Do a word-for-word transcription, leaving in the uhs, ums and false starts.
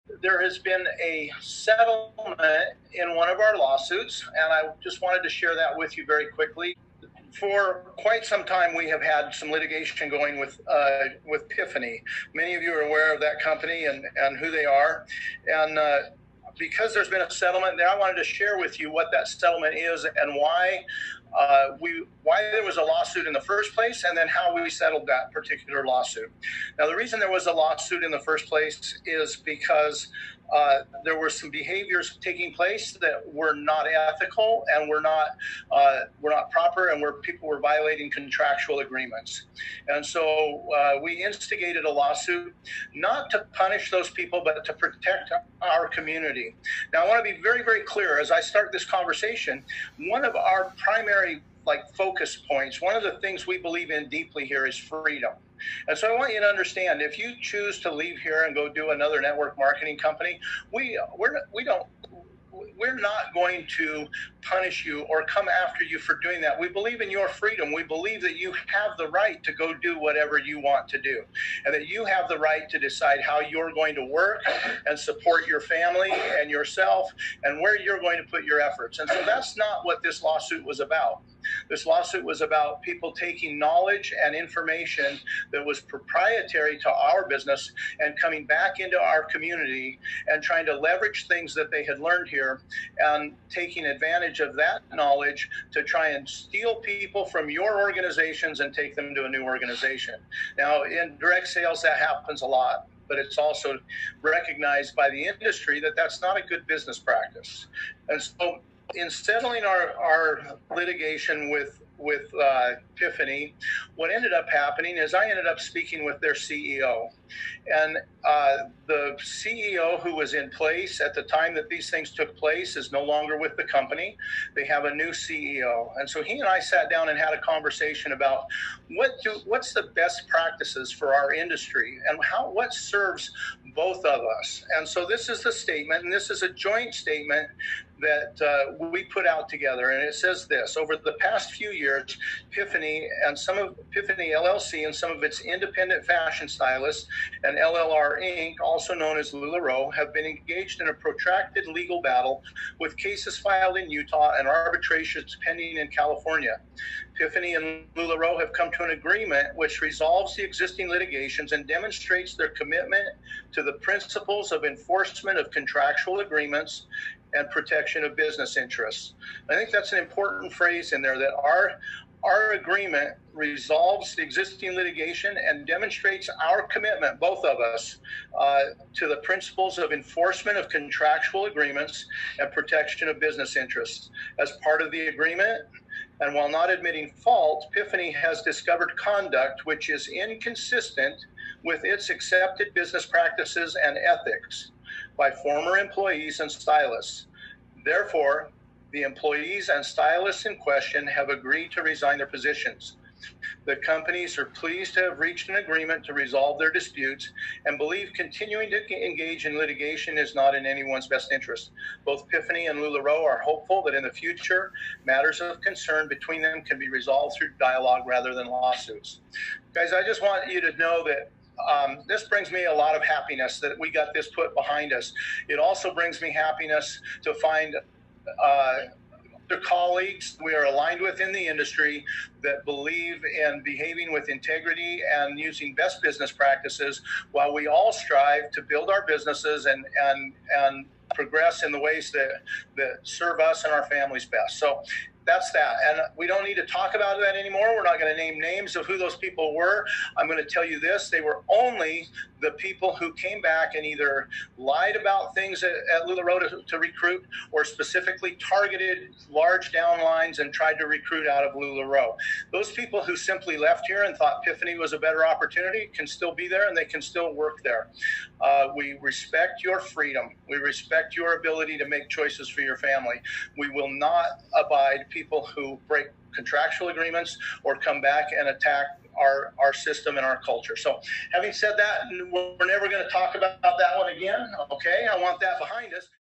there has been a settlement in one of our lawsuits, and I just wanted to share that with you very quickly. For quite some time, we have had some litigation going with uh, with Piphany. Many of you are aware of that company and, and who they are. And uh, because there's been a settlement there, I wanted to share with you what that settlement is and why uh, we why there was a lawsuit in the first place, and then how we settled that particular lawsuit. Now, the reason there was a lawsuit in the first place is because uh, there were some behaviors taking place that were not ethical and were not uh, were not proper, and where people were violating contractual agreements. And so uh, we instigated a lawsuit not to punish those people, but to protect our community. Now, I want to be very, very clear as I start this conversation. One of our primary like focus points, one of the things we believe in deeply here is freedom. And so I want you to understand, if you choose to leave here and go do another network marketing company, we we're, we don't we're not going to punish you or come after you for doing that. We believe in your freedom. We believe that you have the right to go do whatever you want to do, and that you have the right to decide how you're going to work and support your family and yourself and where you're going to put your efforts. And so that's not what this lawsuit was about. This lawsuit was about people taking knowledge and information that was proprietary to our business and coming back into our community and trying to leverage things that they had learned here and taking advantage of that knowledge to try and steal people from your organizations and take them to a new organization. Now, in direct sales, that happens a lot, but it's also recognized by the industry that that's not a good business practice. And so in settling our, our litigation with with uh, Piphany, what ended up happening is I ended up speaking with their C E O. And uh, the C E O who was in place at the time that these things took place is no longer with the company. They have a new C E O. And so he and I sat down and had a conversation about what do, what's the best practices for our industry and how what serves both of us. And so this is the statement, and this is a joint statement that uh, we put out together, and it says this: over the past few years, Piphany and some of Piphany L L C and some of its independent fashion stylists and L L R Incorporated, also known as LuLaRoe, have been engaged in a protracted legal battle with cases filed in Utah and arbitrations pending in California. Piphany and LuLaRoe have come to an agreement which resolves the existing litigations and demonstrates their commitment to the principles of enforcement of contractual agreements and protection of business interests. I think that's an important phrase in there, that our our agreement resolves the existing litigation and demonstrates our commitment, both of us, uh, to the principles of enforcement of contractual agreements and protection of business interests. As part of the agreement, and while not admitting fault, Piphany has discovered conduct which is inconsistent with its accepted business practices and ethics by former employees and stylists. Therefore, the employees and stylists in question have agreed to resign their positions. The companies are pleased to have reached an agreement to resolve their disputes and believe continuing to engage in litigation is not in anyone's best interest. Both Piphany and LuLaRoe are hopeful that in the future, matters of concern between them can be resolved through dialogue rather than lawsuits. Guys, I just want you to know that Um, this brings me a lot of happiness that we got this put behind us. It also brings me happiness to find uh, the colleagues we are aligned with in the industry that believe in behaving with integrity and using best business practices while we all strive to build our businesses and and and progress in the ways that that serve us and our families best. So that's that. And we don't need to talk about that anymore. We're not going to name names of who those people were. I'm going to tell you this: they were only the people who came back and either lied about things at, at LuLaRoe to, to recruit, or specifically targeted large downlines and tried to recruit out of LuLaRoe. Those people who simply left here and thought Piphany was a better opportunity can still be there, and they can still work there. Uh, we respect your freedom. We respect your ability to make choices for your family. We will not abide people who break contractual agreements or come back and attack our, our system and our culture. So having said that, we're never going to talk about that one again. Okay, I want that behind us.